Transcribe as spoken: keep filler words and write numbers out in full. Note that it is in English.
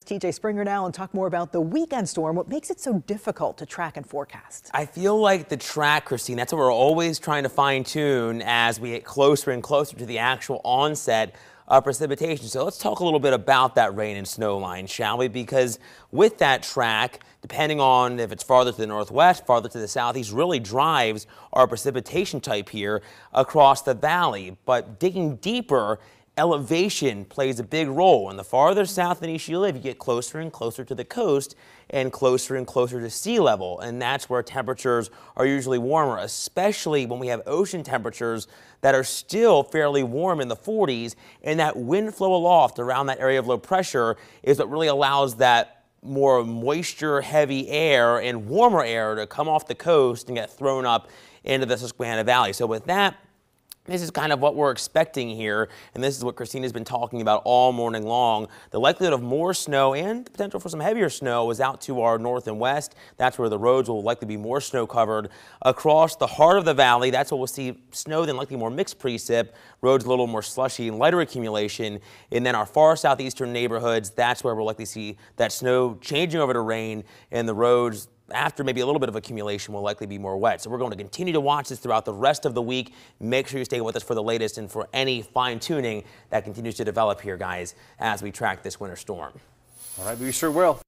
T J Springer now and talk more about the weekend storm. What makes it so difficult to track and forecast? I feel like the track, Christine, that's what we're always trying to fine tune as we get closer and closer to the actual onset of precipitation. So let's talk a little bit about that rain and snow line, shall we? Because with that track, depending on if it's farther to the northwest, farther to the southeast, really drives our precipitation type here across the valley. But digging deeper, elevation plays a big role. And the farther south and east you live, you get closer and closer to the coast and closer and closer to sea level. And that's where temperatures are usually warmer, especially when we have ocean temperatures that are still fairly warm in the forties. And that wind flow aloft around that area of low pressure is what really allows that more moisture heavy air and warmer air to come off the coast and get thrown up into the Susquehanna Valley. So with that, this is kind of what we're expecting here, and this is what Christina's been talking about all morning long. The likelihood of more snow and the potential for some heavier snow is out to our north and west. That's where the roads will likely be more snow covered. Across the heart of the valley, that's where we'll see snow, then likely more mixed precip, roads a little more slushy and lighter accumulation. And then our far southeastern neighborhoods, that's where we'll likely see that snow changing over to rain, and the roads after maybe a little bit of accumulation will likely be more wet. So we're going to continue to watch this throughout the rest of the week. Make sure you stay with us for the latest and for any fine tuning that continues to develop here, guys, as we track this winter storm. All right, we sure will.